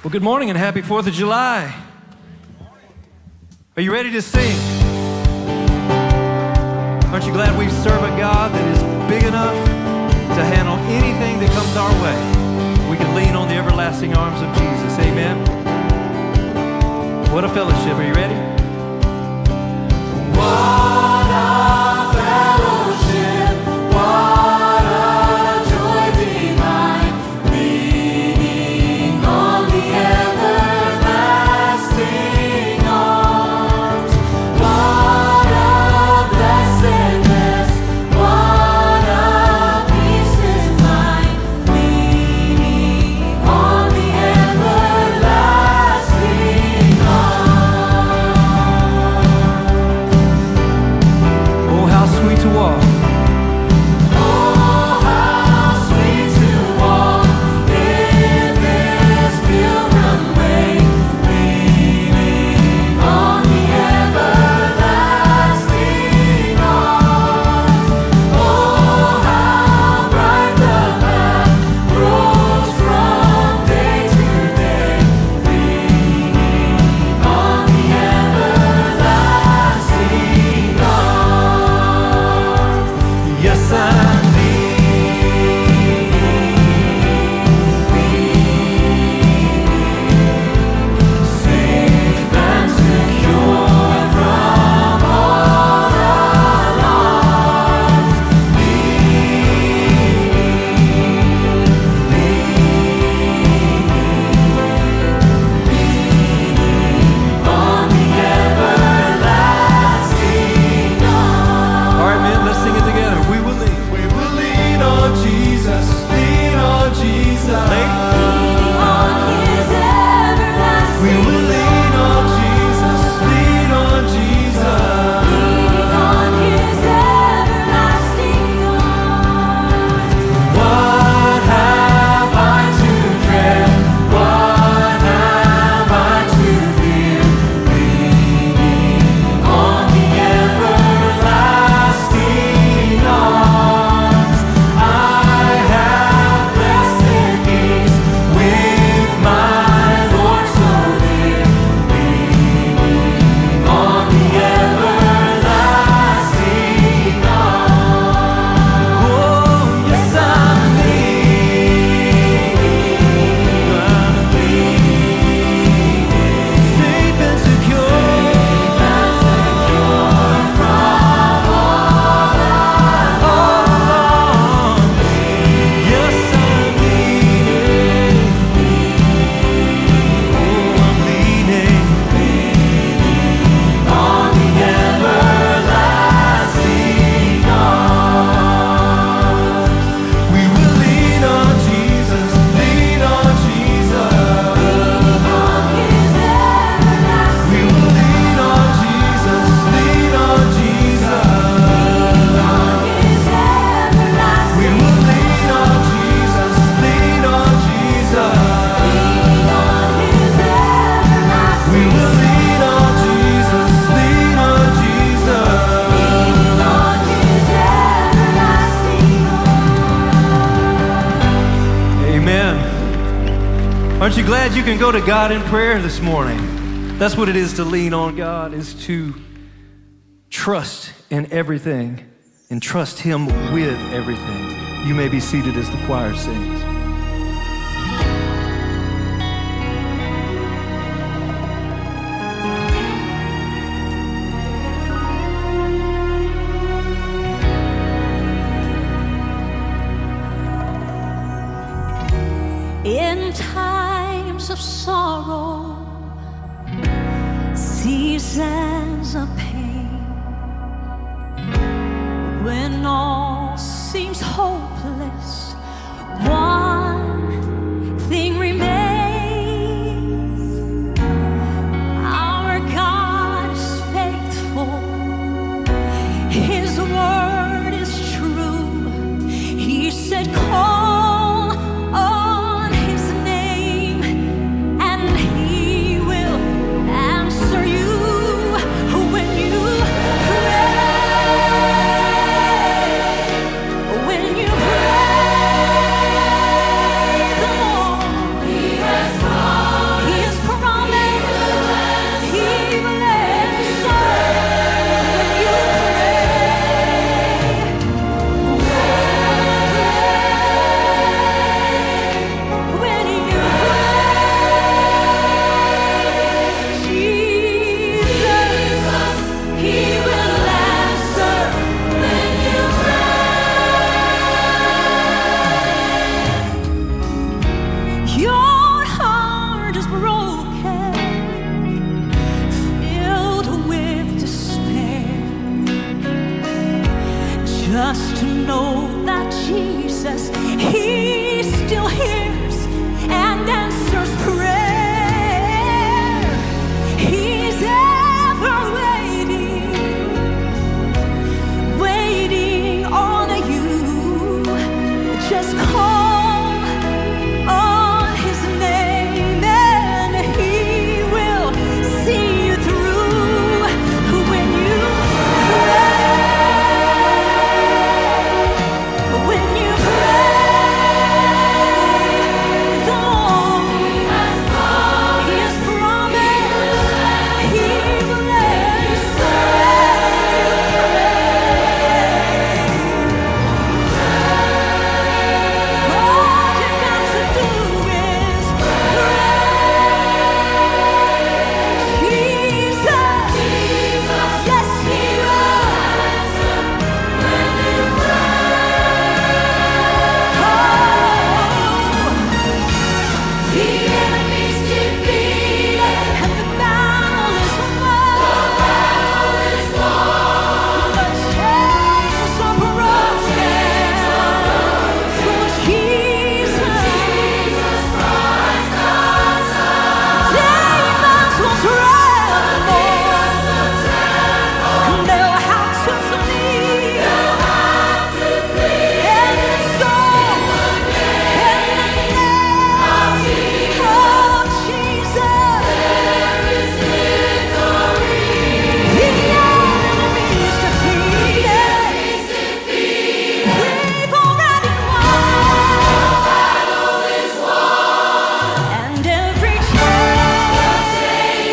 Well, good morning and happy 4th of July. Are you ready to sing? Aren't you glad we serve a God that is big enough to handle anything that comes our way? We can lean on the everlasting arms of Jesus. Amen. What a fellowship. Are you ready? What a fellowship. What a joy divine. Leaning on the everlasting arms. What a blessedness. What a peace divine. Leaning on the everlasting arms. Oh, how sweet to walk. Oh, how sweet to walk in this pilgrim way, leaning on the everlasting arms. Oh, how bright the path grows from day to day, leaning on the everlasting arms. Yes, I'm safe and secure from all alarms. On the everlasting arms. All right, men, let's sing it together. We will lean. We will lean on Jesus. Lean on Jesus. Leaning on His everlasting. We will lean on Jesus. Lean on Jesus. Leaning on His everlasting arms. What have I to dread? What have I to fear? Leaning on the everlasting arms. I have blessed peace with my Lord so near. Leaning on the everlasting arms. Oh, yes, I'm safe and secure from all along. Yes, I'm leaning. Oh, I'm leaning on the everlasting arms. We will lean on Jesus. Lean on Jesus. We will lean on Jesus. Lean on Jesus. We will lean on Jesus. Lean on Jesus. We will lean on Jesus. Lean on Jesus. Amen. Aren't you glad you can go to God in prayer this morning? That's what it is to lean on God, is to trust in everything and trust Him with everything. You may be seated as the choir sings. In times of sorrow, seasons of pain, when all seems hopeless, one thing remains. Our God is faithful. His word is true. He said, call on His name, and He will answer you when you pray. When you pray. know that Jesus, He still hears and answers prayer. He's ever waiting on you. Just call on His name and He will see you through. When you pray, the Lord He has promised He will let you all you got to do is pray. Jesus, yes, He will. The enemy's defeated and the battle is won. The chains are broken through Jesus. Demons will tremble. They'll have to flee. And so, in the name of Jesus, there is victory. The enemy's defeated. We've already won. And every chain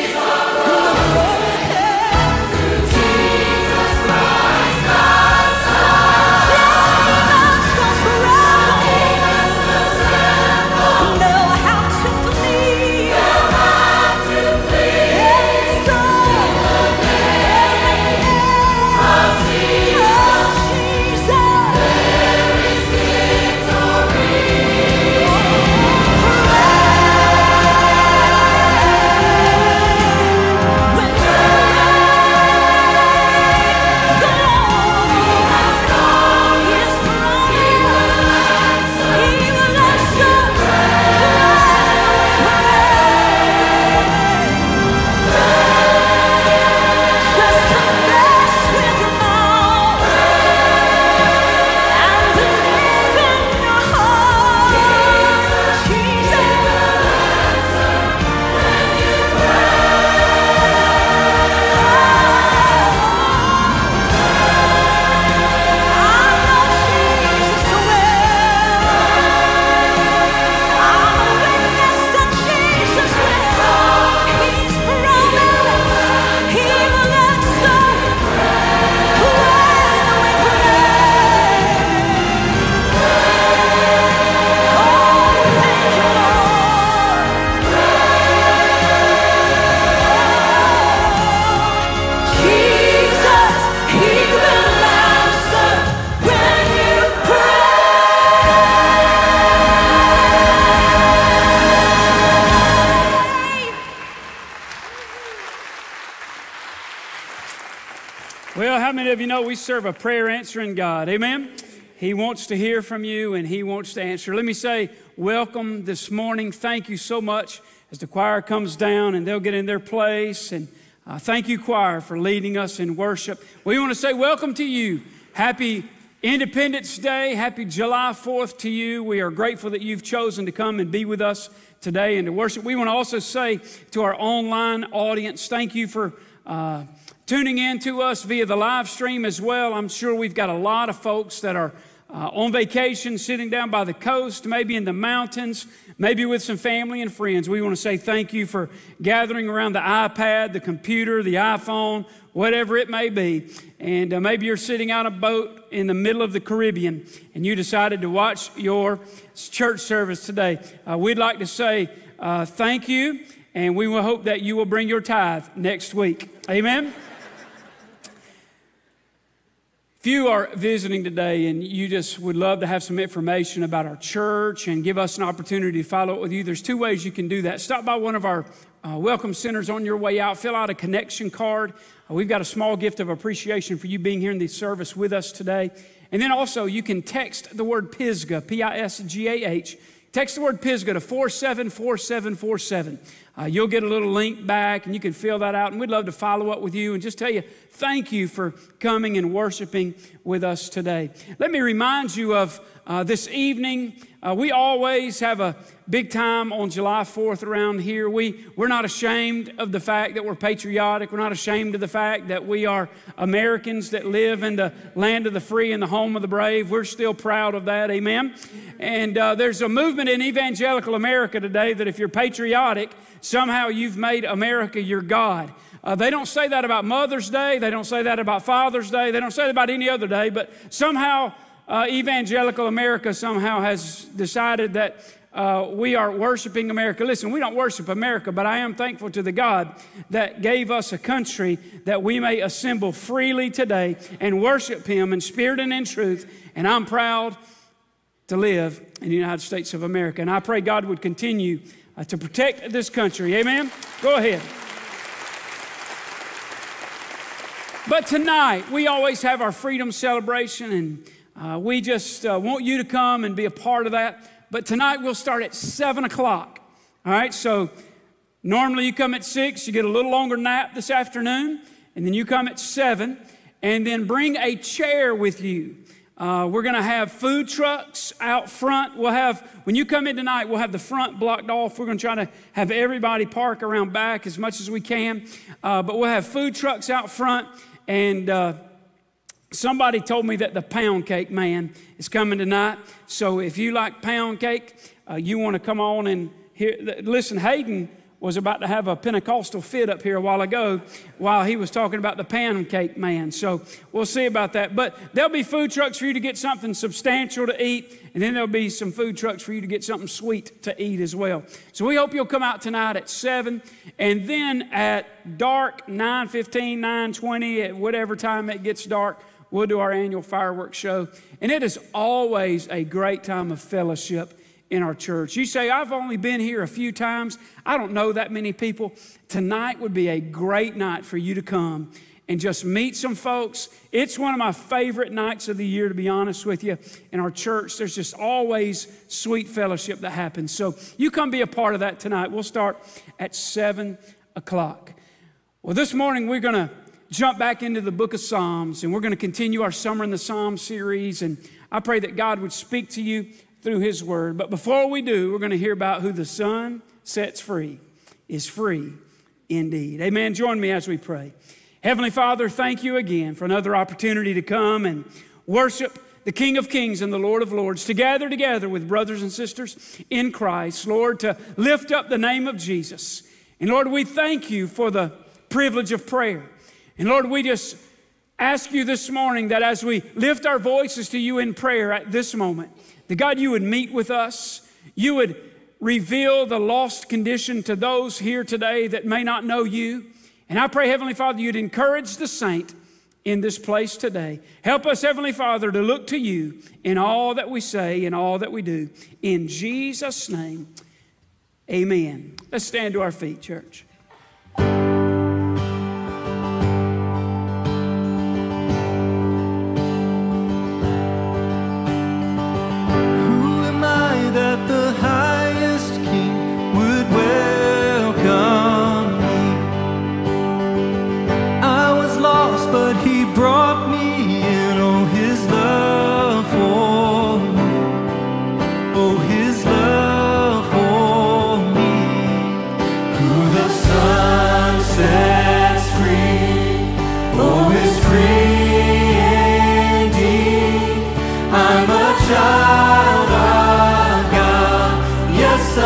Well, how many of you know we serve a prayer answering God? Amen? He wants to hear from you and He wants to answer. Let me say welcome this morning. Thank you so much as the choir comes down and they'll get in their place. And thank you, choir, for leading us in worship. We want to say welcome to you. Happy Independence Day. Happy July 4th to you. We are grateful that you've chosen to come and be with us today and to worship. We want to also say to our online audience, thank you for tuning in to us via the live stream as well. I'm sure we've got a lot of folks that are on vacation, sitting down by the coast, maybe in the mountains, maybe with some family and friends. We want to say thank you for gathering around the iPad, the computer, the iPhone, whatever it may be. And maybe you're sitting on a boat in the middle of the Caribbean and you decided to watch your church service today. We'd like to say thank you, and we will hope that you will bring your tithe next week. Amen? If you are visiting today and you just would love to have some information about our church and give us an opportunity to follow up with you, there's two ways you can do that. Stop by one of our welcome centers on your way out. Fill out a connection card. We've got a small gift of appreciation for you being here in the service with us today. And then also you can text the word Pisgah, P-I-S-G-A-H. Text the word Pisgah to 474747. You'll get a little link back and you can fill that out. And we'd love to follow up with you and just tell you thank you for coming and worshiping with us today. Let me remind you of this evening. We always have a big time on July 4th around here. We're not ashamed of the fact that we're patriotic. We're not ashamed of the fact that we are Americans that live in the land of the free and the home of the brave. We're still proud of that, amen? And there's a movement in evangelical America today that if you're patriotic, somehow you've made America your God. They don't say that about Mother's Day. They don't say that about Father's Day. They don't say that about any other day, but somehow evangelical America somehow has decided that we are worshiping America. Listen, we don't worship America, but I am thankful to the God that gave us a country that we may assemble freely today and worship Him in spirit and in truth. And I'm proud to live in the United States of America. And I pray God would continue to protect this country. Amen? Go ahead. But tonight, we always have our freedom celebration, and we just want you to come and be a part of that. But tonight, we'll start at 7 o'clock. All right, so normally you come at 6, you get a little longer nap this afternoon, and then you come at 7, and then bring a chair with you. We're going to have food trucks out front. When you come in tonight, we'll have the front blocked off. We're going to try to have everybody park around back as much as we can. But we'll have food trucks out front. And somebody told me that the pound cake man is coming tonight. So if you like pound cake, you want to come on and hear. Listen, Hayden was about to have a Pentecostal fit up here a while ago while he was talking about the pancake man. So we'll see about that. But there'll be food trucks for you to get something substantial to eat, and then there'll be some food trucks for you to get something sweet to eat as well. So we hope you'll come out tonight at 7, and then at dark, 9:15, 9:20, at whatever time it gets dark, we'll do our annual fireworks show. And it is always a great time of fellowship in our church. You say, I've only been here a few times. I don't know that many people. Tonight would be a great night for you to come and just meet some folks. It's one of my favorite nights of the year, to be honest with you. In our church, there's just always sweet fellowship that happens. So you come be a part of that tonight. We'll start at 7 o'clock. Well, this morning we're going to jump back into the book of Psalms, and we're going to continue our Summer in the Psalms series. And I pray that God would speak to you through His Word. But before we do, we're going to hear about who the Son sets free is free indeed. Amen. Join me as we pray. Heavenly Father, thank you again for another opportunity to come and worship the King of Kings and the Lord of Lords, to gather together with brothers and sisters in Christ, Lord, to lift up the name of Jesus. And Lord, we thank you for the privilege of prayer. And Lord, we just ask you this morning that as we lift our voices to you in prayer at this moment, that God, you would meet with us. You would reveal the lost condition to those here today that may not know you. And I pray, Heavenly Father, you'd encourage the saint in this place today. Help us, Heavenly Father, to look to you in all that we say and all that we do. In Jesus' name, amen. Let's stand to our feet, church. That the highest King would welcome me. I was lost, but He brought me in. Oh, His love for me. Oh, His love for me. Who the Son sets free, oh, is free indeed. I'm a child of I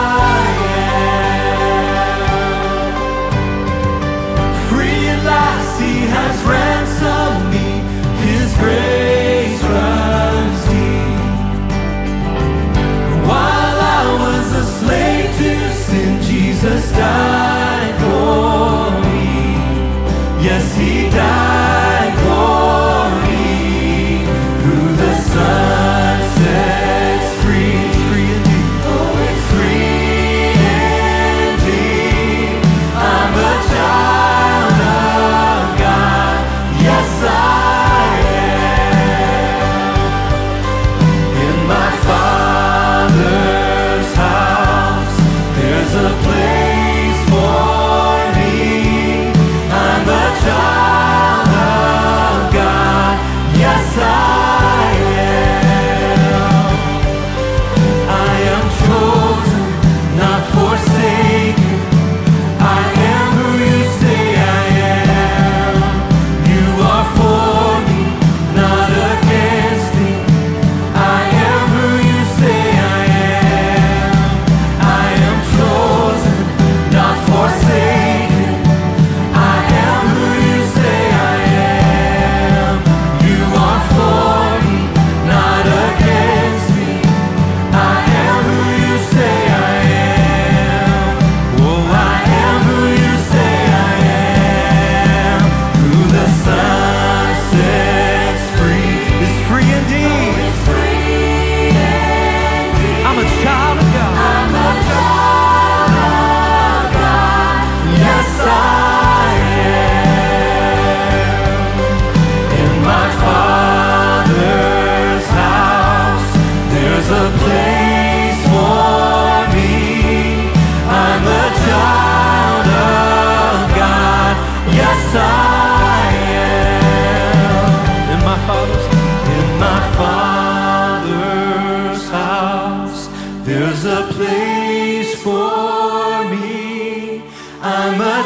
am free at last. He has ransomed me. His grace runs deep. While I was a slave to sin, Jesus died for me. Yes, He died for me. Who the Son sets free.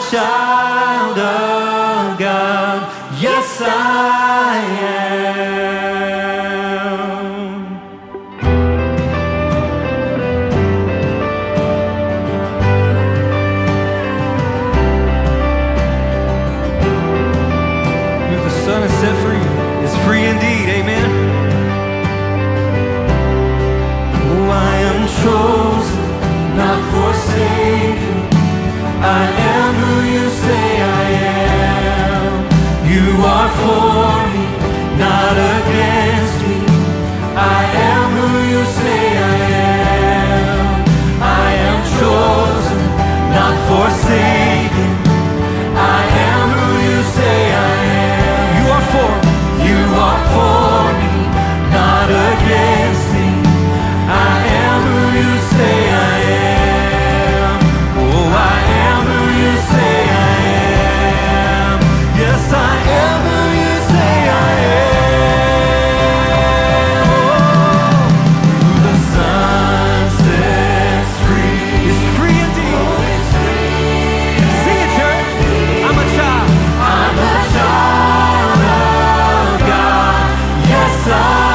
child of God. Yes, I am. Who the Son has set free is free indeed. Amen. Oh, I am chosen, not forsaken. I am who you say I am. You are for me, not against me. I am who you say I am. I am chosen, not forsaken. I am who you say I am. You are for me. You are for me, not against me. I am who you say I am. Oh, I am who you say I am. Yes, I am who you say I am. Oh, who the Son sets free is free indeed. Sing it, church. I'm a child. I'm a child of God. Yes, I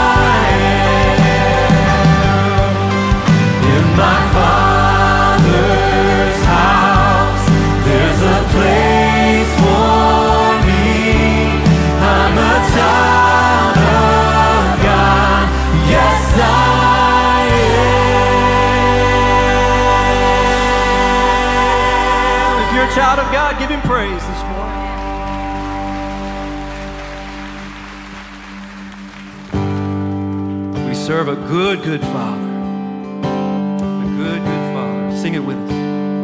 am. In my Father's house, there's a place for me. I'm a child of God. Yes, I am. If you're a child of God, give him praise this morning. We serve a good, good Father. A good, good Father. Sing it with us.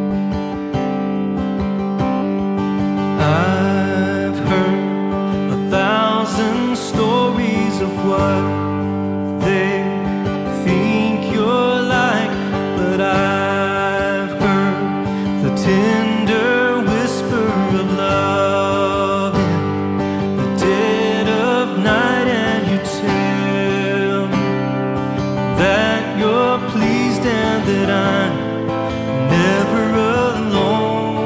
I've heard 1,000 stories of what they think you're like, but I've heard the tender whisper of love in the dead of night, and you tell me that you're pleased and that I'm never alone.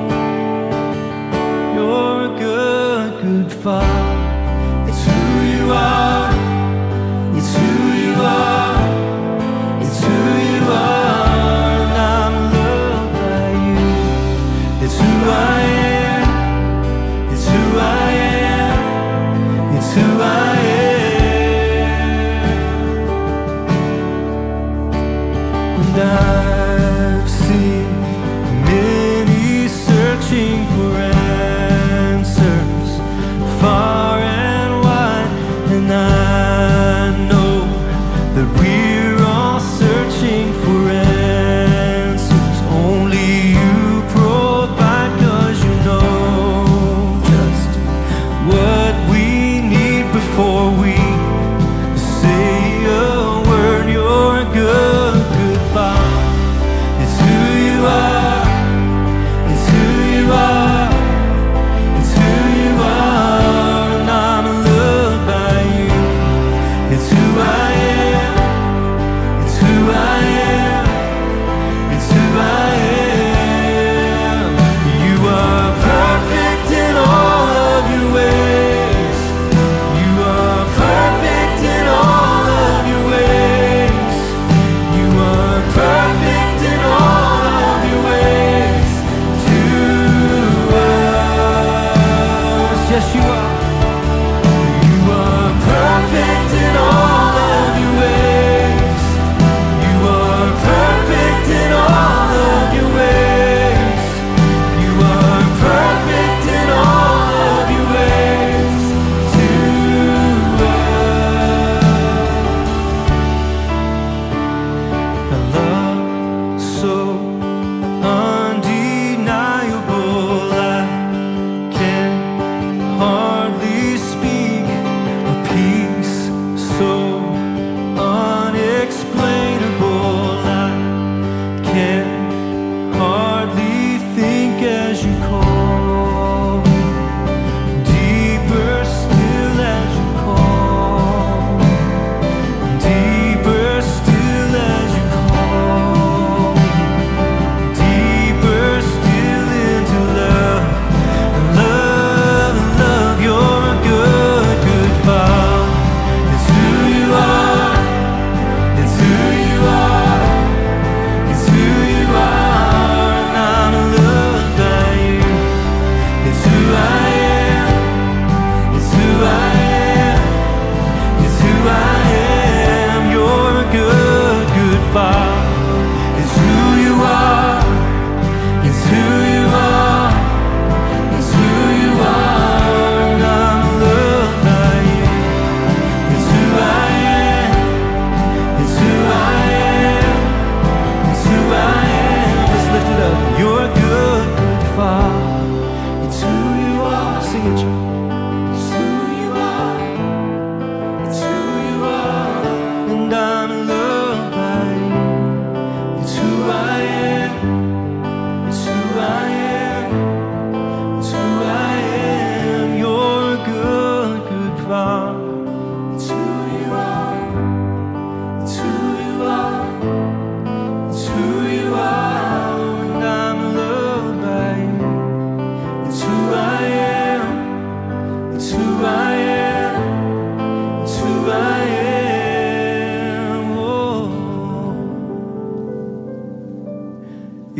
You're a good, good Father. It's who you are. It's who you are. It's who you are. And I'm loved by you. It's who I am. It's who I am. It's who I am. And I've seen many searching for answers far and wide, and I know that we're all searching for answers. Only you provide, 'cause you know just what we need before we say a word. You're a good, good Father. It's who you are. It's who you are. It's who you are. And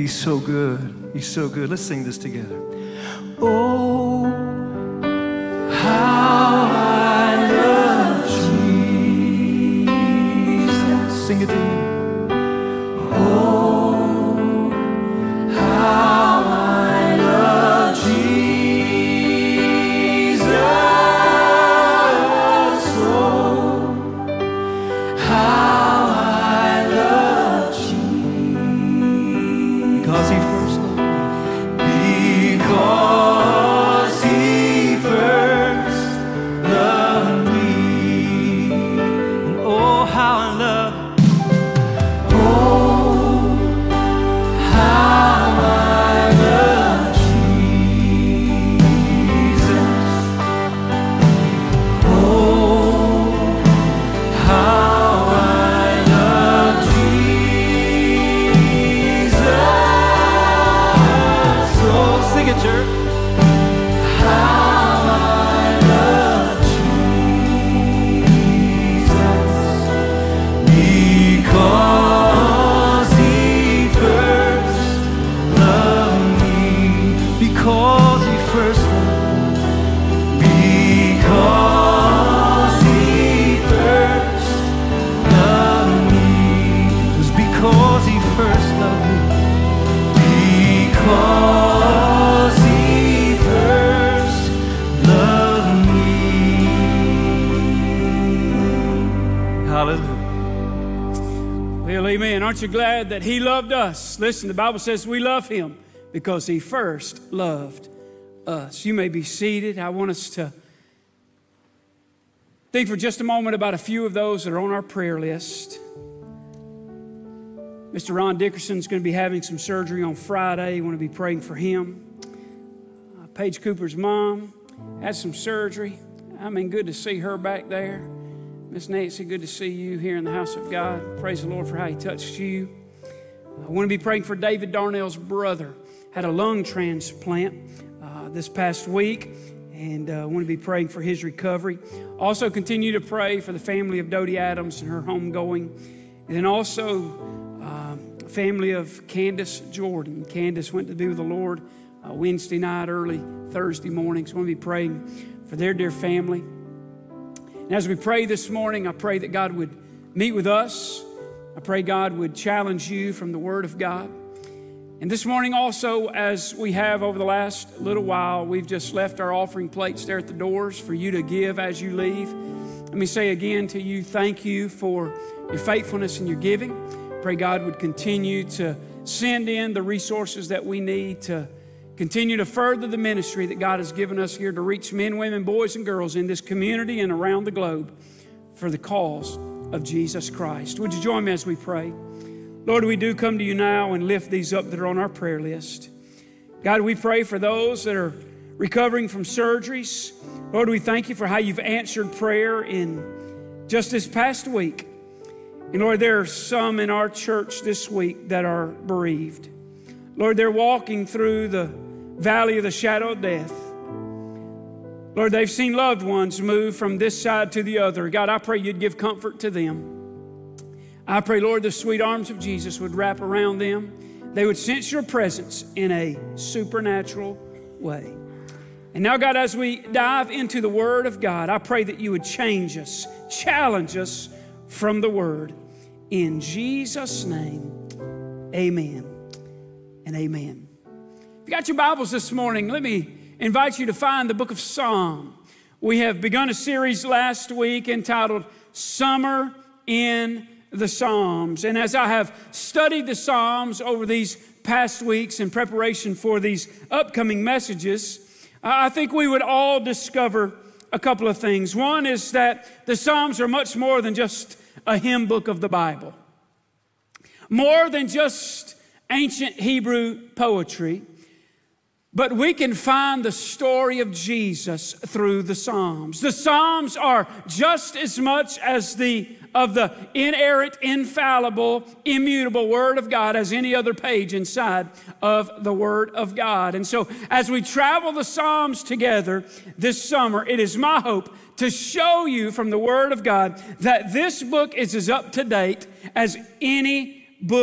He's so good. He's so good. Let's sing this together. Oh, how I love Jesus. Sing it to him. Oh, how I love Jesus. Oh, how I love Jesus. Because he first loved me. Because he first loved me. And oh, how I love. Oh, how I love Jesus. Oh, how I love Jesus. So sing it, church. How I love Jesus. Because he first loved me. Because he first loved me. Because he first loved me. It was because he first loved me. Because he first loved me. Hallelujah. Well, amen. Aren't you glad that he loved us? Listen, the Bible says we love him because he first loved us. You may be seated. I want us to think for just a moment about a few of those that are on our prayer list. Mr. Ron Dickerson's going to be having some surgery on Friday. You want to be praying for him. Paige Cooper's mom had some surgery. I mean, good to see her back there. Miss Nancy, good to see you here in the house of God. Praise the Lord for how he touched you. I want to be praying for David Darnell's brother. Had a lung transplant this past week, and I want to be praying for his recovery. Also continue to pray for the family of Dodie Adams and her homegoing. And then also family of Candace Jordan. Candace went to be with the Lord Wednesday night, early Thursday morning. So I want to be praying for their dear family. And as we pray this morning, I pray that God would meet with us. I pray God would challenge you from the Word of God. And this morning also, as we have over the last little while, we've just left our offering plates there at the doors for you to give as you leave. Let me say again to you, thank you for your faithfulness and your giving. Pray God would continue to send in the resources that we need to continue to further the ministry that God has given us here to reach men, women, boys, and girls in this community and around the globe for the cause of Jesus Christ. Would you join me as we pray? Lord, we do come to you now and lift these up that are on our prayer list. God, we pray for those that are recovering from surgeries. Lord, we thank you for how you've answered prayer in just this past week. And Lord, there are some in our church this week that are bereaved. Lord, they're walking through the valley of the shadow of death. Lord, they've seen loved ones move from this side to the other. God, I pray you'd give comfort to them. I pray, Lord, the sweet arms of Jesus would wrap around them. They would sense your presence in a supernatural way. And now, God, as we dive into the Word of God, I pray that you would change us, challenge us from the Word. In Jesus' name, amen and amen. If you got your Bibles this morning, let me invite you to find the book of Psalm. We have begun a series last week entitled Summer in the Psalms. And as I have studied the Psalms over these past weeks in preparation for these upcoming messages, I think we would all discover a couple of things. One is that the Psalms are much more than just a hymn book of the Bible, more than just ancient Hebrew poetry, but we can find the story of Jesus through the Psalms. The Psalms are just as much as of the inerrant, infallible, immutable Word of God as any other page inside of the Word of God. And so as we travel the Psalms together this summer, it is my hope to show you from the Word of God that this book is as up to date as any book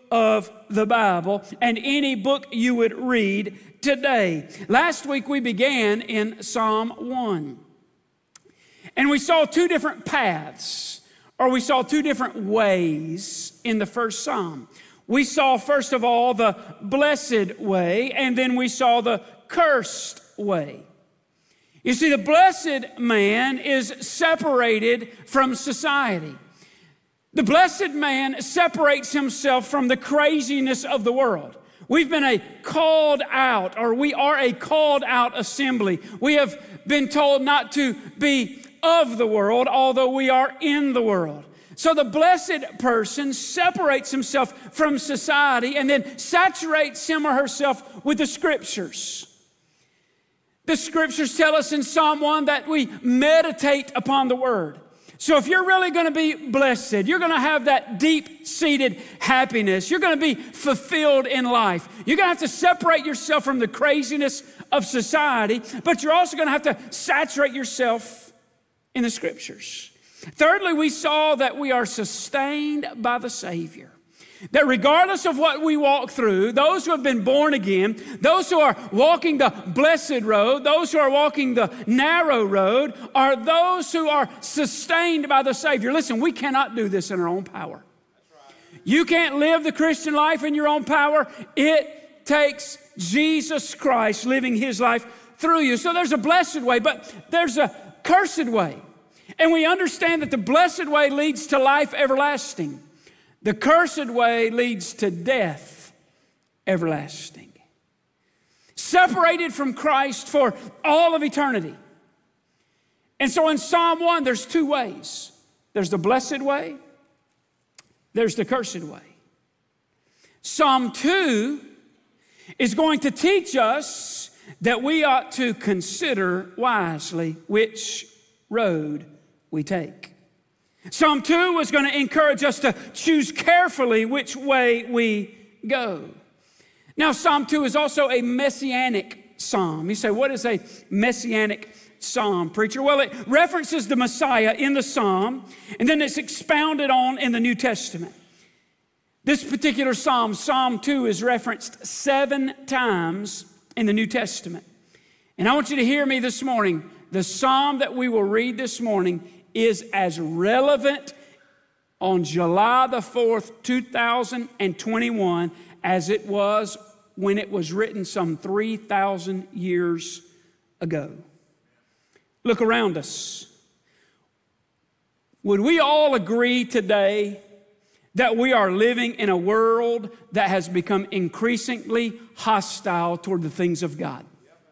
of the Bible and any book you would read today. Last week we began in Psalm 1. And we saw two different paths, or we saw two different ways in the first psalm. We saw, first of all, the blessed way, and then we saw the cursed way. You see, the blessed man is separated from society. The blessed man separates himself from the craziness of the world. We've been a called out, or we are a called out assembly. We have been told not to be of the world, although we are in the world. So the blessed person separates himself from society and then saturates him or herself with the Scriptures. The Scriptures tell us in Psalm 1 that we meditate upon the Word. So if you're really going to be blessed, you're going to have that deep-seated happiness. You're going to be fulfilled in life. You're going to have to separate yourself from the craziness of society, but you're also going to have to saturate yourself in the Scriptures. Thirdly, we saw that we are sustained by the Savior. That regardless of what we walk through, those who have been born again, those who are walking the blessed road, those who are walking the narrow road, are those who are sustained by the Savior. Listen, we cannot do this in our own power. You can't live the Christian life in your own power. It takes Jesus Christ living His life through you. So there's a blessed way, but there's a cursed way. And we understand that the blessed way leads to life everlasting. The cursed way leads to death everlasting. Separated from Christ for all of eternity. And so in Psalm 1, there's two ways. There's the blessed way. There's the cursed way. Psalm 2 is going to teach us that we ought to consider wisely which road we take. Psalm 2 was going to encourage us to choose carefully which way we go. Now, Psalm 2 is also a messianic psalm. You say, what is a messianic psalm, preacher? Well, it references the Messiah in the psalm, and then it's expounded on in the New Testament. This particular psalm, Psalm 2, is referenced 7 times in the New Testament. And I want you to hear me this morning. The psalm that we will read this morning is as relevant on July the 4th, 2021 as it was when it was written some 3,000 years ago. Look around us. Would we all agree today that we are living in a world that has become increasingly hostile toward the things of God?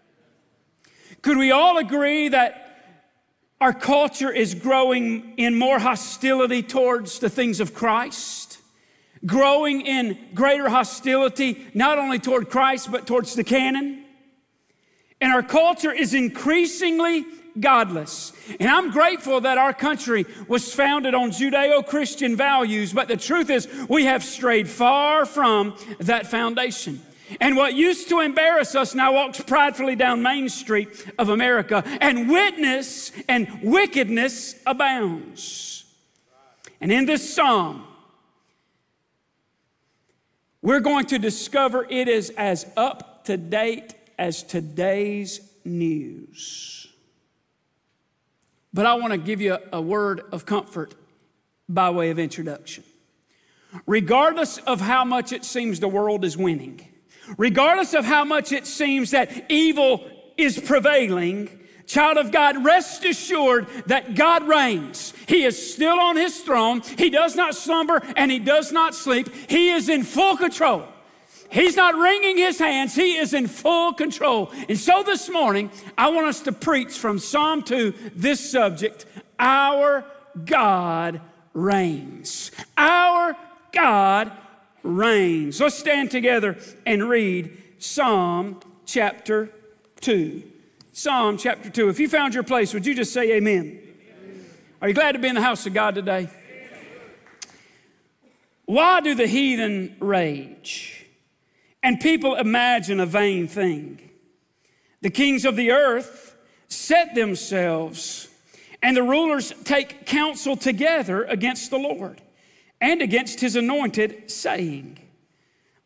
Could we all agree that our culture is growing in more hostility towards the things of Christ, growing in greater hostility not only toward Christ but towards the canon? And our culture is increasingly godless. And I'm grateful that our country was founded on Judeo-Christian values, but the truth is we have strayed far from that foundation. And what used to embarrass us now walks pridefully down Main Street of America, and witness and wickedness abounds. And in this psalm, we're going to discover it is as up to date as today's news. But I want to give you a word of comfort by way of introduction. Regardless of how much it seems the world is winning, regardless of how much it seems that evil is prevailing, child of God, rest assured that God reigns. He is still on His throne. He does not slumber and He does not sleep. He is in full control. He's not wringing His hands. He is in full control. And so this morning, I want us to preach from Psalm 2 this subject: our God reigns. Our God reigns. Let's stand together and read Psalm chapter 2. Psalm chapter 2. If you found your place, would you just say amen? Are you glad to be in the house of God today? Why do the heathen rage and people imagine a vain thing? The kings of the earth set themselves, and the rulers take counsel together against the Lord and against His anointed, saying,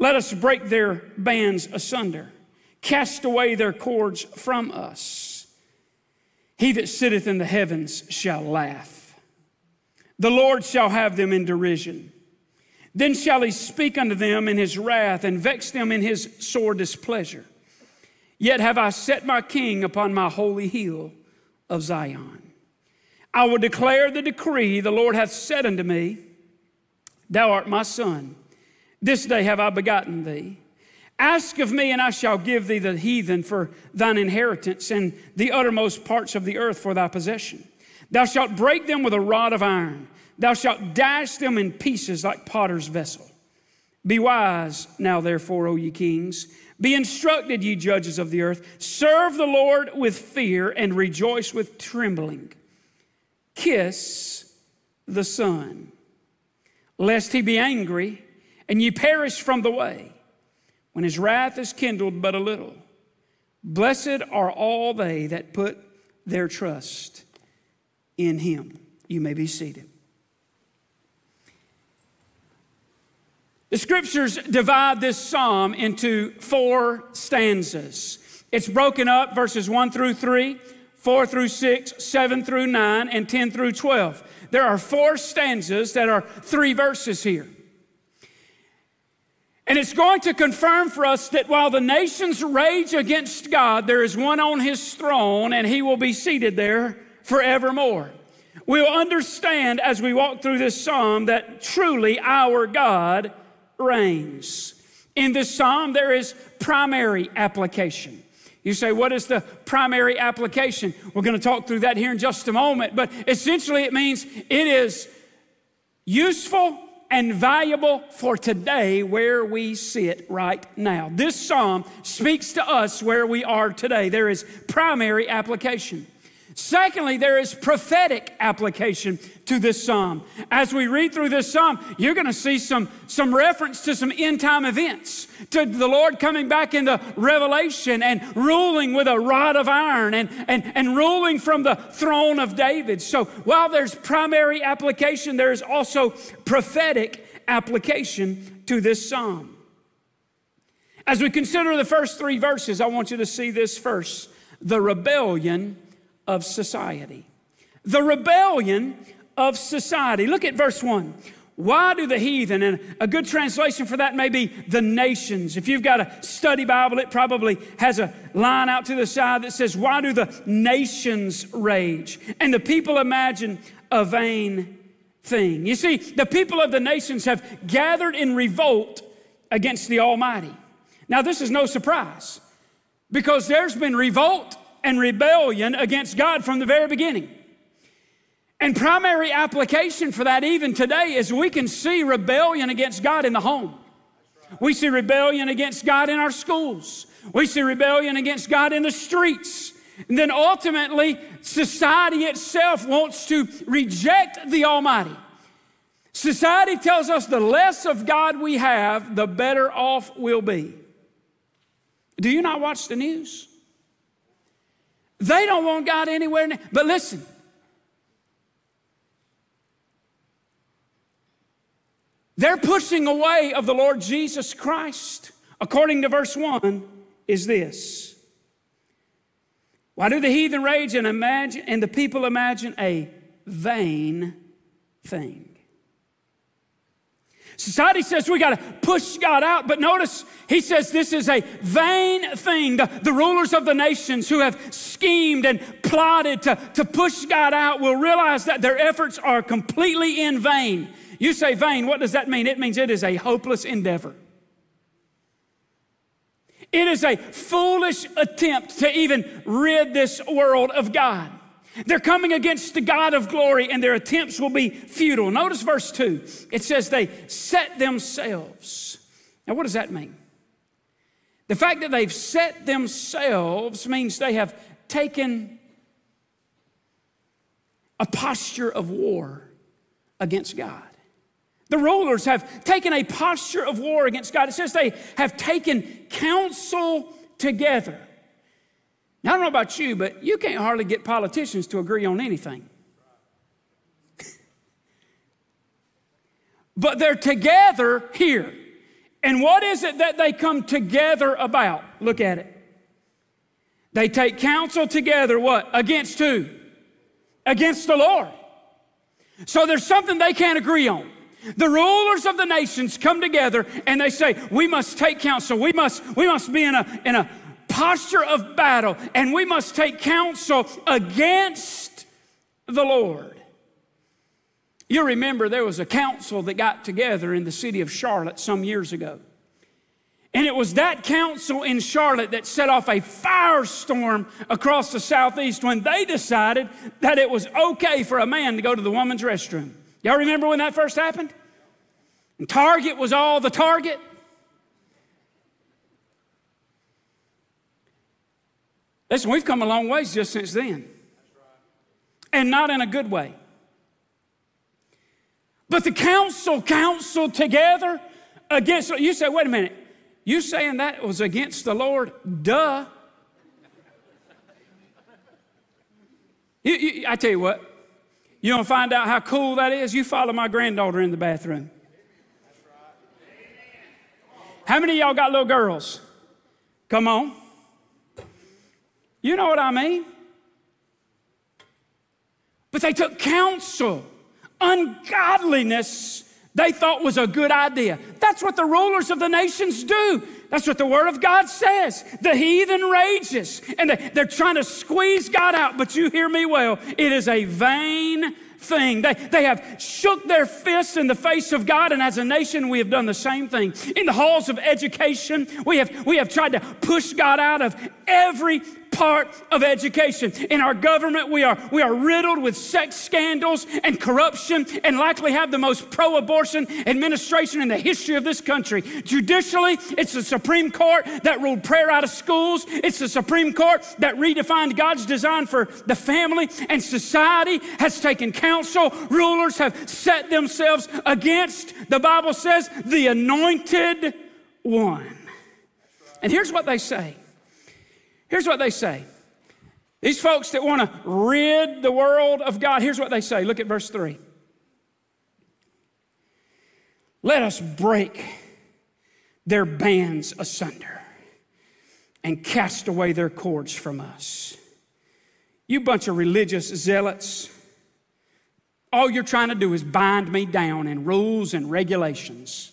Let us break their bands asunder. Cast away their cords from us. He that sitteth in the heavens shall laugh. The Lord shall have them in derision. Then shall he speak unto them in his wrath, and vex them in his sore displeasure. Yet have I set my king upon my holy hill of Zion. I will declare the decree. The Lord hath said unto me, Thou art my son. This day have I begotten thee. Ask of me, and I shall give thee the heathen for thine inheritance, and the uttermost parts of the earth for thy possession. Thou shalt break them with a rod of iron. Thou shalt dash them in pieces like potter's vessel. Be wise now, therefore, O ye kings. Be instructed, ye judges of the earth. Serve the Lord with fear and rejoice with trembling. Kiss the Son, lest he be angry and ye perish from the way, when his wrath is kindled but a little. Blessed are all they that put their trust in him. You may be seated. The scriptures divide this psalm into 4 stanzas. It's broken up, verses 1 through 3, 4 through 6, 7 through 9, and 10 through 12. There are 4 stanzas that are 3 verses here. And it's going to confirm for us that while the nations rage against God, there is one on his throne, and he will be seated there forevermore. We'll understand as we walk through this psalm that truly our God reigns. In this psalm, there is primary application. You say, what is the primary application? We're going to talk through that here in just a moment, but essentially it means it is useful and valuable for today where we sit right now. This psalm speaks to us where we are today. There is primary application. Secondly, there is prophetic application to this psalm. As we read through this psalm, you're going to see some reference to some end-time events, to the Lord coming back into Revelation and ruling with a rod of iron and ruling from the throne of David. So while there's primary application, there is also prophetic application to this psalm. As we consider the first 3 verses, I want you to see this first: the rebellion of society. The rebellion of society. Look at verse 1. Why do the heathen, and a good translation for that may be the nations. If you've got a study Bible, it probably has a line out to the side that says, why do the nations rage? And the people imagine a vain thing. You see, the people of the nations have gathered in revolt against the Almighty. Now, this is no surprise, because there's been revolt and rebellion against God from the very beginning. And primary application for that even today is we can see rebellion against God in the home. We see rebellion against God in our schools. We see rebellion against God in the streets. And then ultimately, society itself wants to reject the Almighty. Society tells us the less of God we have, the better off we'll be. Do you not watch the news? They don't want God anywhere near. But listen, their pushing away of the Lord Jesus Christ, according to verse 1, is this: why do the heathen rage and the people imagine a vain thing? Society says we got to push God out, but notice he says this is a vain thing. The rulers of the nations who have schemed and plotted to push God out will realize that their efforts are completely in vain. You say vain, what does that mean? It means it is a hopeless endeavor. It is a foolish attempt to even rid this world of God. They're coming against the God of glory, and their attempts will be futile. Notice verse 2. It says they set themselves. Now, what does that mean? The fact that they've set themselves means they have taken a posture of war against God. The rulers have taken a posture of war against God. It says they have taken counsel together. Now, I don't know about you, but you can't hardly get politicians to agree on anything. But they're together here. And what is it that they come together about? Look at it. They take counsel together, what? Against who? Against the Lord. So there's something they can't agree on. The rulers of the nations come together and they say, we must take counsel. We must be in a posture of battle, and we must take counsel against the Lord. You remember there was a council that got together in the city of Charlotte some years ago. And it was that council in Charlotte that set off a firestorm across the southeast when they decided that it was okay for a man to go to the woman's restroom. Y'all remember when that first happened? And Target was all the target. Listen, we've come a long ways just since then. And not in a good way. But the council counseled together against, you say, wait a minute, you saying that was against the Lord? Duh. I tell you what, you want to find out how cool that is? You follow my granddaughter in the bathroom. How many of y'all got little girls? Come on. You know what I mean? But they took counsel. Ungodliness they thought was a good idea. That's what the rulers of the nations do. That's what the Word of God says. The heathen rages, and they're trying to squeeze God out. But you hear me well, it is a vain thing. They have shook their fists in the face of God, and as a nation, we have done the same thing. In the halls of education, we have tried to push God out of every part of education. In our government, we are riddled with sex scandals and corruption, and likely have the most pro-abortion administration in the history of this country. Judicially, it's the Supreme Court that ruled prayer out of schools. It's the Supreme Court that redefined God's design for the family, and society has taken counsel. Rulers have set themselves against, the Bible says, the anointed one. And here's what they say. Here's what they say. These folks that want to rid the world of God, here's what they say. Look at verse 3. Let us break their bands asunder and cast away their cords from us. You bunch of religious zealots, all you're trying to do is bind me down in rules and regulations.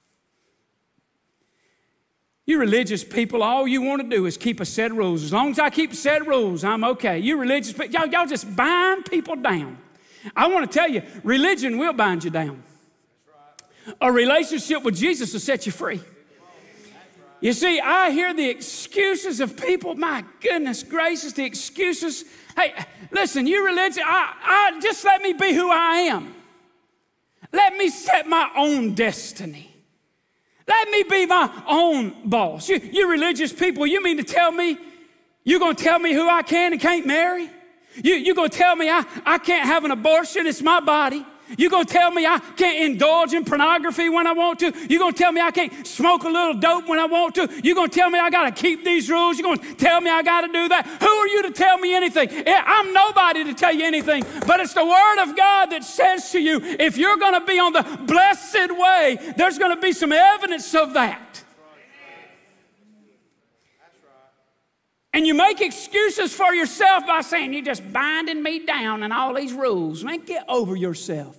You religious people, all you want to do is keep a set of rules. As long as I keep set rules, I'm okay. You religious people, y'all just bind people down. I want to tell you, religion will bind you down. A relationship with Jesus will set you free. You see, I hear the excuses of people. My goodness gracious, the excuses. Hey, listen, you religion, I just let me be who I am. Let me set my own destiny. Let me be my own boss. You religious people, you mean to tell me you're going to tell me who I can and can't marry? You're going to tell me I can't have an abortion, it's my body. You're going to tell me I can't indulge in pornography when I want to. You're going to tell me I can't smoke a little dope when I want to. You're going to tell me I got to keep these rules. You're going to tell me I got to do that. Who are you to tell me anything? I'm nobody to tell you anything, but it's the Word of God that says to you, if you're going to be on the blessed way, there's going to be some evidence of that. And you make excuses for yourself by saying, you're just binding me down in all these rules. Man, get over yourself.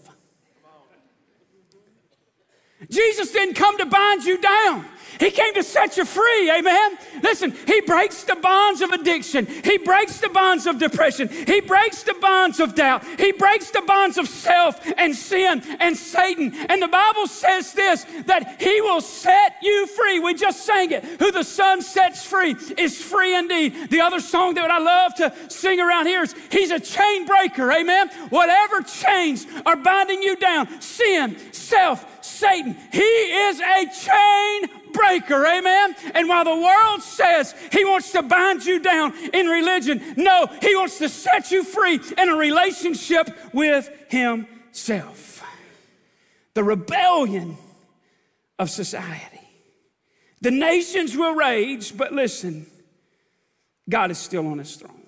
Jesus didn't come to bind you down. He came to set you free, amen? Listen, He breaks the bonds of addiction. He breaks the bonds of depression. He breaks the bonds of doubt. He breaks the bonds of self and sin and Satan. And the Bible says this, that He will set you free. We just sang it. Who the Son sets free is free indeed. The other song that I love to sing around here is, He's a chain breaker, amen? Whatever chains are binding you down, sin, self, Satan, He is a chain breaker, amen? And while the world says he wants to bind you down in religion, no, He wants to set you free in a relationship with Himself. The rebellion of society. The nations will rage, but listen, God is still on His throne.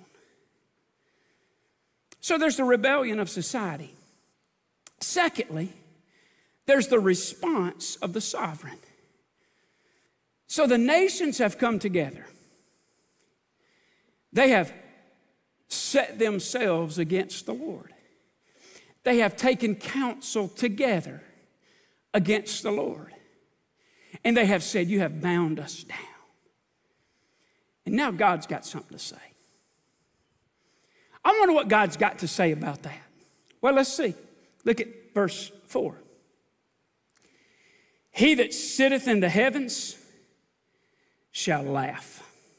So there's the rebellion of society. Secondly, there's the response of the sovereign. So the nations have come together. They have set themselves against the Lord. They have taken counsel together against the Lord. And they have said, you have bound us down. And now God's got something to say. I wonder what God's got to say about that. Well, let's see. Look at verse 4. He that sitteth in the heavens shall laugh.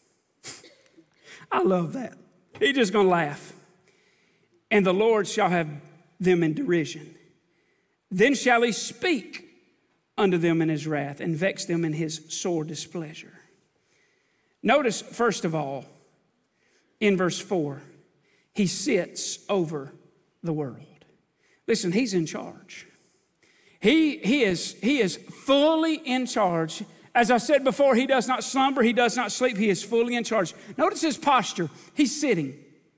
I love that. He's just going to laugh. And the Lord shall have them in derision. Then shall he speak unto them in his wrath and vex them in his sore displeasure. Notice, first of all, in verse 4, he sits over the world. Listen, he's in charge. He is fully in charge. As I said before, he does not slumber, he does not sleep, he is fully in charge. Notice his posture. He's sitting.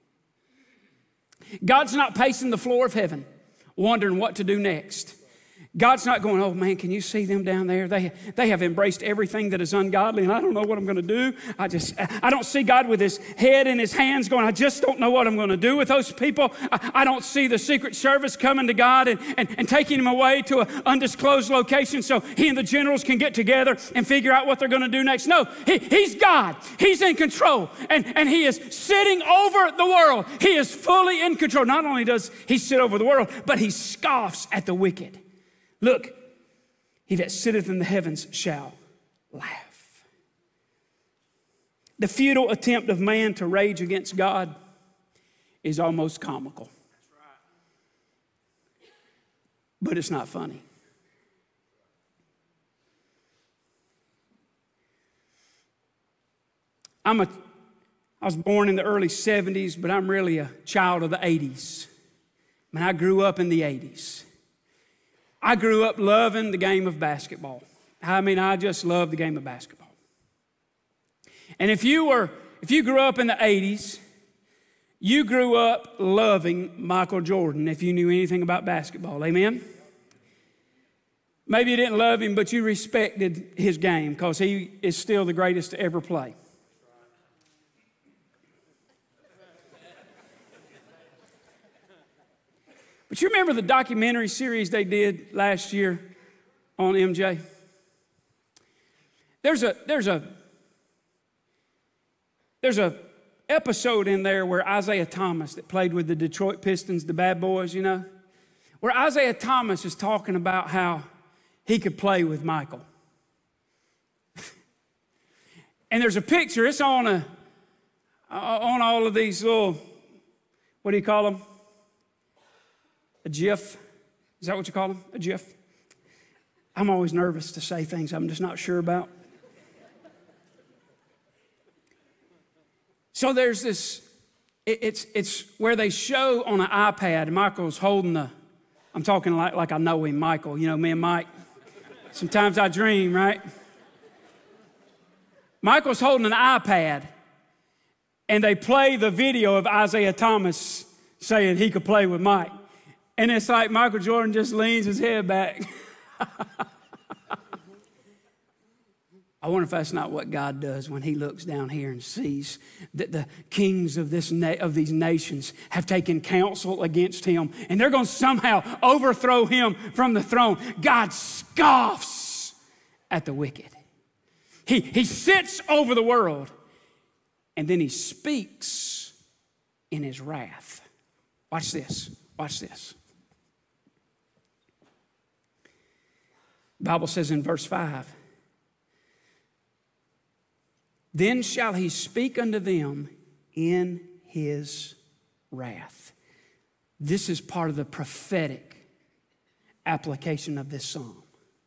God's not pacing the floor of heaven, wondering what to do next. God's not going, oh man, can you see them down there? They have embraced everything that is ungodly, and I don't know what I'm going to do. I don't see God with his head in his hands going, I just don't know what I'm going to do with those people. I don't see the Secret Service coming to God and taking him away to an undisclosed location so he and the generals can get together and figure out what they're going to do next. No, he's God. He's in control, and he is sitting over the world. He is fully in control. Not only does he sit over the world, but he scoffs at the wicked. Look, he that sitteth in the heavens shall laugh. The futile attempt of man to rage against God is almost comical. But it's not funny. I was born in the early 70s, but I'm really a child of the 80s. I mean, I grew up in the 80s. I grew up loving the game of basketball. I mean, I just love the game of basketball. And if you grew up in the 80s, you grew up loving Michael Jordan if you knew anything about basketball. Amen? Maybe you didn't love him, but you respected his game because he is still the greatest to ever play. But you remember the documentary series they did last year on MJ? There's a episode in there where Isaiah Thomas, that played with the Detroit Pistons, the bad boys, you know, where Isaiah Thomas is talking about how he could play with Michael. And there's a picture, it's on all of these little, what do you call them? A GIF. Is that what you call them? A GIF? I'm always nervous to say things I'm just not sure about. So there's this, it's where they show on an iPad, Michael's holding I'm talking like I know him, Michael, you know, me and Mike. Sometimes I dream, right? Michael's holding an iPad, and they play the video of Isaiah Thomas saying he could play with Mike. And it's like Michael Jordan just leans his head back. I wonder if that's not what God does when he looks down here and sees that the kings of these nations have taken counsel against him, and they're going to somehow overthrow him from the throne. God scoffs at the wicked. He sits over the world, and then he speaks in his wrath. Watch this. Watch this. The Bible says in verse 5, then shall he speak unto them in his wrath. This is part of the prophetic application of this psalm.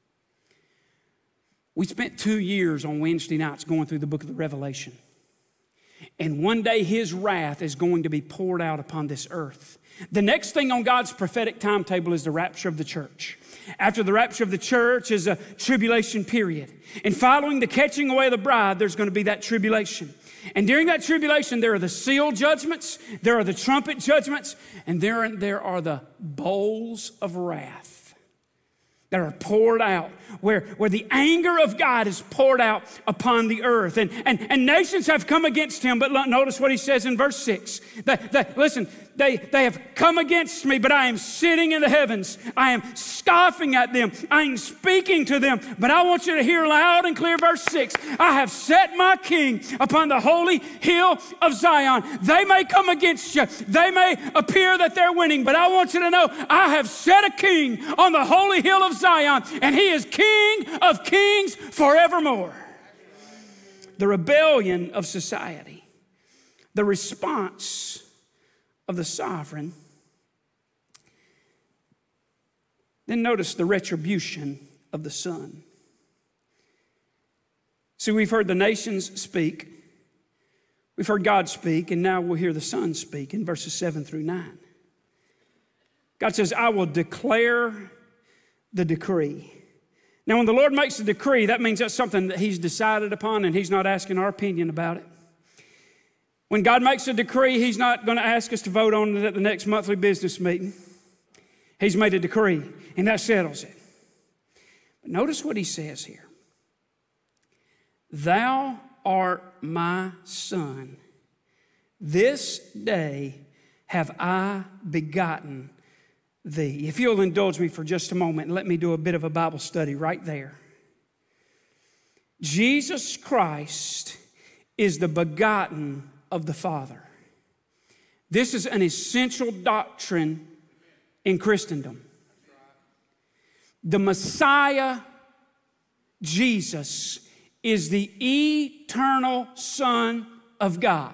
We spent 2 years on Wednesday nights going through the book of the Revelation. And one day his wrath is going to be poured out upon this earth. The next thing on God's prophetic timetable is the rapture of the church. After the rapture of the church is a tribulation period. And following the catching away of the bride, there's going to be that tribulation. And during that tribulation, there are the seal judgments, there are the trumpet judgments, and there are the bowls of wrath. that are poured out, where the anger of God is poured out upon the earth. And nations have come against him, but notice what he says in verse 6. Listen, they have come against me, but I am sitting in the heavens. I am scoffing at them. I am speaking to them. But I want you to hear loud and clear verse 6. I have set my king upon the holy hill of Zion. They may come against you. They may appear that they're winning, but I want you to know I have set a king on the holy hill of Zion, and he is King of kings forevermore. The rebellion of society, the response of the sovereign. Then notice the retribution of the Son. See, we've heard the nations speak, we've heard God speak, and now we'll hear the Son speak in verses 7 through 9. God says, I will declare the decree. Now, when the Lord makes a decree, that means that's something that he's decided upon, and he's not asking our opinion about it. When God makes a decree, he's not going to ask us to vote on it at the next monthly business meeting. He's made a decree, and that settles it. But notice what he says here. Thou art my Son. This day have I begotten thee. If you'll indulge me for just a moment, let me do a bit of a Bible study right there. Jesus Christ is the begotten of the Father. This is an essential doctrine in Christendom. The Messiah, Jesus, is the eternal Son of God.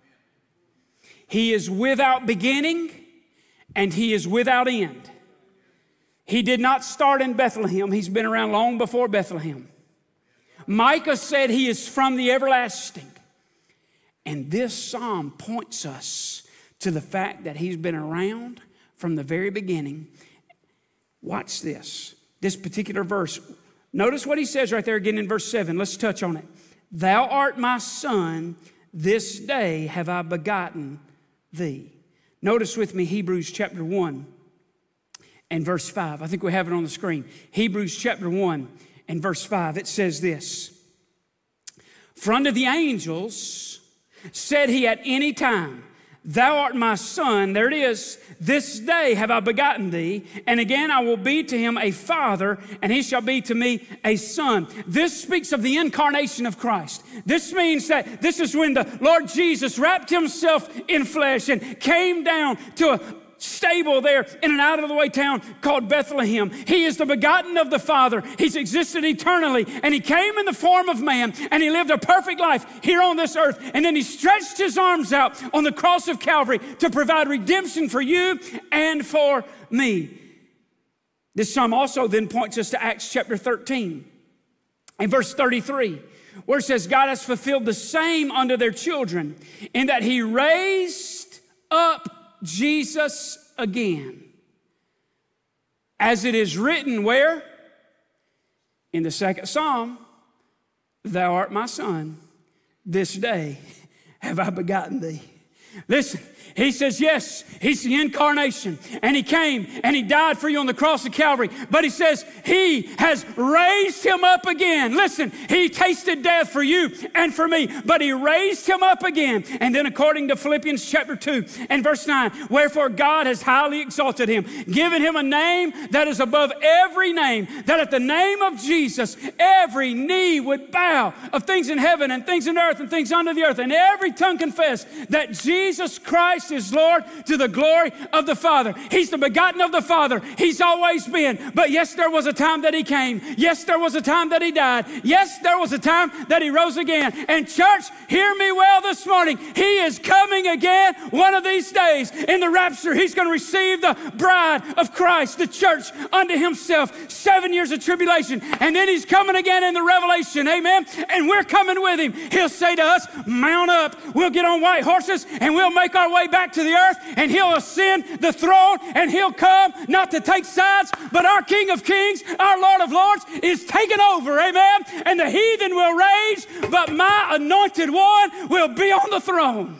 He is without beginning, and he is without end. He did not start in Bethlehem. He's been around long before Bethlehem. Micah said he is from the everlasting. And this psalm points us to the fact that he's been around from the very beginning. Watch this. This particular verse. Notice what he says right there again in verse 7. Let's touch on it. Thou art my Son, this day have I begotten thee. Notice with me Hebrews chapter 1 and verse 5. I think we have it on the screen. Hebrews chapter 1 and verse 5. It says this. For unto the angels said he at any time, Thou art my Son, there it is, this day have I begotten thee, and again I will be to him a father, and he shall be to me a son. This speaks of the incarnation of Christ. This means that this is when the Lord Jesus wrapped himself in flesh and came down to a stable there in an out-of-the-way town called Bethlehem. He is the begotten of the Father. He's existed eternally, and he came in the form of man, and he lived a perfect life here on this earth, and then he stretched his arms out on the cross of Calvary to provide redemption for you and for me. This psalm also then points us to Acts chapter 13 and verse 33, where it says, God has fulfilled the same unto their children, in that he raised up Jesus again. As it is written, where? In the second psalm, Thou art my Son, this day have I begotten thee. Listen, he says, yes, he's the incarnation, and he came and he died for you on the cross of Calvary. But he says he has raised him up again. Listen, he tasted death for you and for me, but he raised him up again. And then according to Philippians chapter 2 and verse 9, wherefore God has highly exalted him, given him a name that is above every name, that at the name of Jesus, every knee would bow, of things in heaven and things in earth and things under the earth, and every tongue confess that Jesus Christ is Lord, to the glory of the Father. He's the begotten of the Father. He's always been. But yes, there was a time that he came. Yes, there was a time that he died. Yes, there was a time that he rose again. And church, hear me well this morning. He is coming again one of these days. In the rapture, he's going to receive the bride of Christ, the church, unto himself. 7 years of tribulation. And then he's coming again in the revelation. Amen. And we're coming with him. He'll say to us, mount up. We'll get on white horses and we'll make our way back to the earth, and he'll ascend the throne, and he'll come not to take sides, but our King of Kings, our Lord of Lords, is taking over, amen? And the heathen will rage, but my anointed one will be on the throne.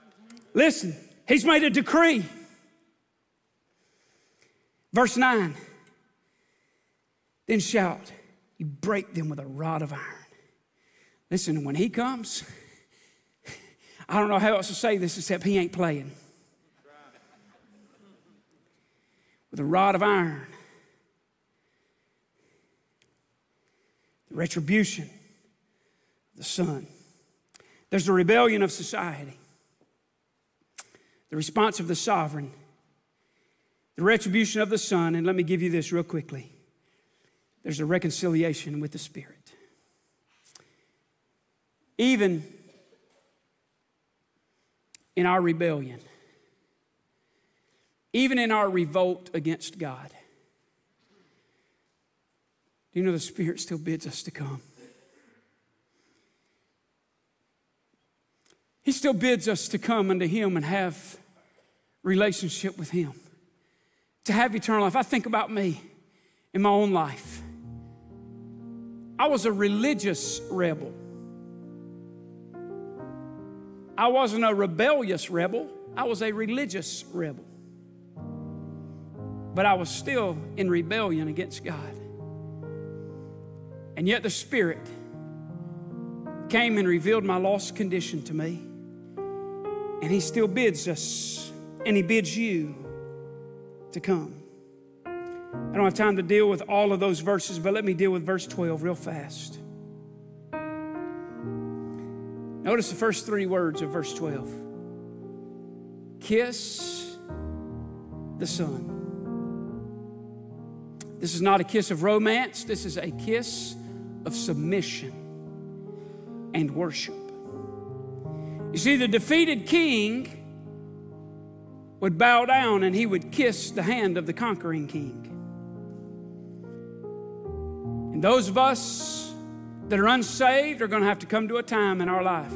Listen, he's made a decree. Verse 9, then shout, you break them with a rod of iron. Listen, when he comes, I don't know how else to say this except he ain't playing. With a rod of iron. The retribution of the Son. There's the rebellion of society. The response of the sovereign. The retribution of the Son. And let me give you this real quickly. There's a reconciliation with the Spirit. Even in our rebellion, even in our revolt against God, do you know the Spirit still bids us to come? He still bids us to come unto Him and have relationship with Him, to have eternal life. I think about me in my own life. I was a religious rebel. I wasn't a rebellious rebel. I was a religious rebel. But I was still in rebellion against God. And yet the Spirit came and revealed my lost condition to me. And He still bids us, and He bids you to come. I don't have time to deal with all of those verses, but let me deal with verse 12 real fast. Notice the first three words of verse 12. Kiss the Son. This is not a kiss of romance. This is a kiss of submission and worship. You see, the defeated king would bow down and he would kiss the hand of the conquering king. And those of us that are unsaved are going to have to come to a time in our life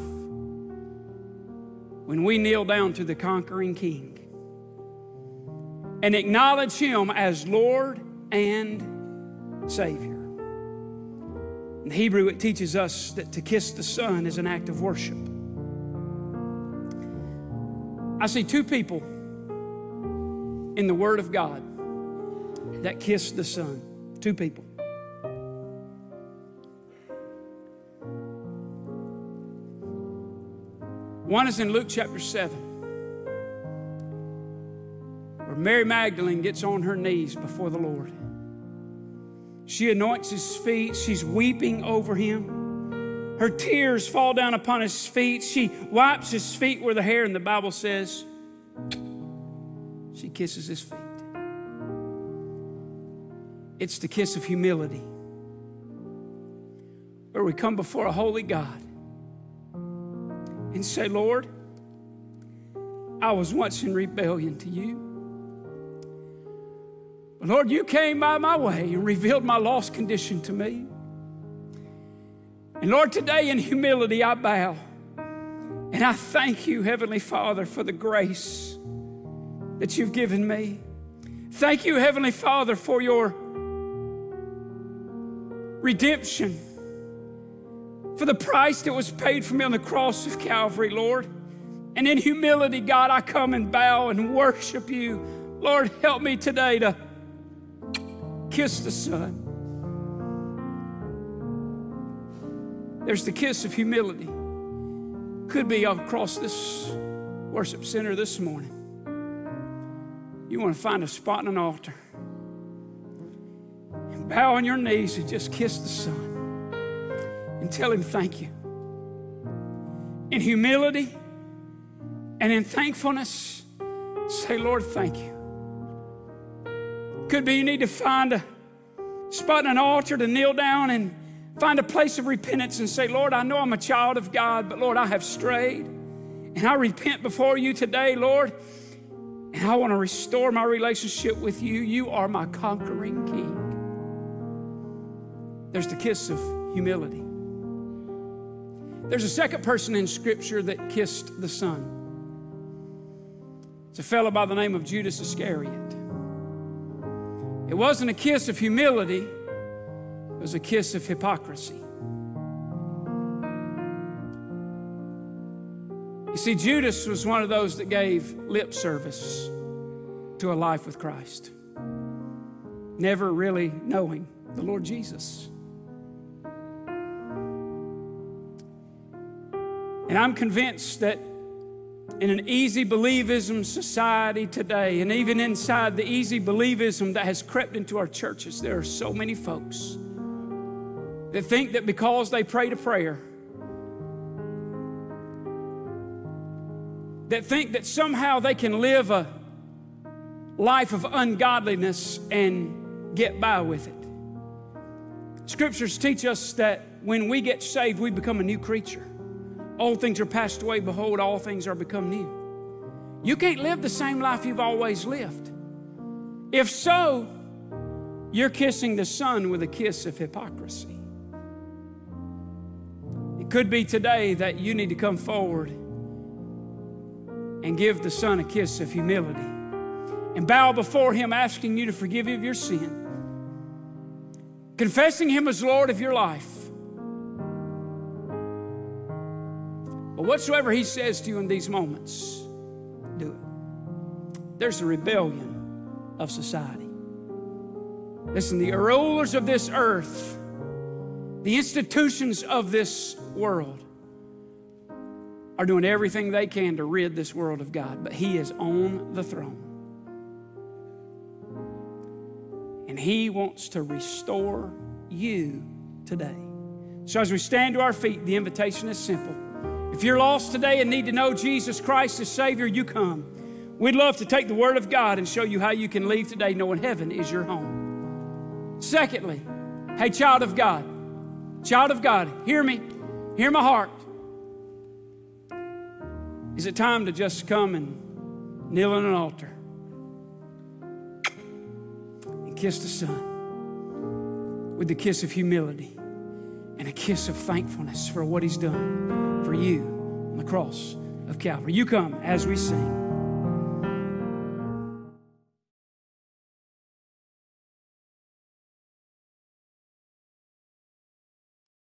when we kneel down to the conquering king and acknowledge Him as Lord and Savior. In Hebrew, it teaches us that to kiss the Son is an act of worship. I see two people in the Word of God that kissed the Son. Two people. One is in Luke chapter 7, where Mary Magdalene gets on her knees before the Lord. She anoints His feet. She's weeping over Him. Her tears fall down upon His feet. She wipes His feet with her hair, and the Bible says she kisses His feet. It's the kiss of humility, where we come before a holy God and say, Lord, I was once in rebellion to You. But Lord, You came by my way and revealed my lost condition to me. And Lord, today in humility I bow. And I thank You, Heavenly Father, for the grace that You've given me. Thank You, Heavenly Father, for Your redemption, for the price that was paid for me on the cross of Calvary, Lord. And in humility, God, I come and bow and worship You. Lord, help me today to kiss the Son. There's the kiss of humility. Could be across this worship center this morning. You want to find a spot in an altar and bow on your knees and just kiss the Son. And tell Him thank You. In humility and in thankfulness, say, Lord, thank You. Could be you need to find a spot in an altar to kneel down and find a place of repentance and say, Lord, I know I'm a child of God, but Lord, I have strayed. And I repent before You today, Lord. And I want to restore my relationship with You. You are my conquering King. There's the kiss of humility. There's a second person in Scripture that kissed the Son. It's a fellow by the name of Judas Iscariot. It wasn't a kiss of humility. It was a kiss of hypocrisy. You see, Judas was one of those that gave lip service to a life with Christ, never really knowing the Lord Jesus. And I'm convinced that in an easy believism society today, and even inside the easy believism that has crept into our churches, there are so many folks that think that because they prayed a prayer, that think that somehow they can live a life of ungodliness and get by with it. Scriptures teach us that when we get saved, we become a new creature. Old things are passed away, behold, all things are become new. You can't live the same life you've always lived. If so, you're kissing the Son with a kiss of hypocrisy. It could be today that you need to come forward and give the Son a kiss of humility and bow before Him, asking you to forgive you of your sin, confessing Him as Lord of your life. But whatsoever He says to you in these moments, do it. There's a rebellion of society. Listen, the rulers of this earth, the institutions of this world are doing everything they can to rid this world of God, but He is on the throne. And He wants to restore you today. So as we stand to our feet, the invitation is simple. If you're lost today and need to know Jesus Christ as Savior, you come. We'd love to take the Word of God and show you how you can leave today knowing heaven is your home. Secondly, hey, child of God, hear me, hear my heart. Is it time to just come and kneel on an altar and kiss the Son with the kiss of humility and a kiss of thankfulness for what He's done for you on the cross of Calvary? You come as we sing.